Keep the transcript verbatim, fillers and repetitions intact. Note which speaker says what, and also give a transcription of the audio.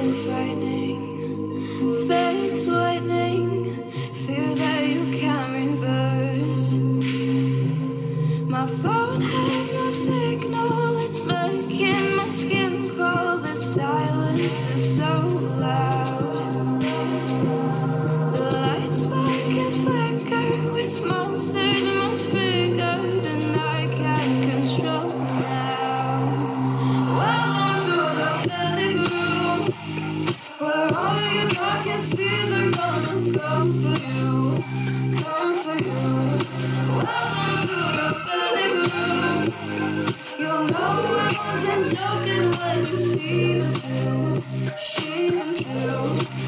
Speaker 1: frightening, face whitening, fear that you can't reverse. My phone has no signal, it's making my skin crawl. The silence is so loud. The lights spark and flicker with monsters much bigger than I can control now. Welcome to the panic room, where all your darkest fears are gonna come for you, come for you. Welcome to the panic room. You'll know I wasn't joking when you see them too, see them too.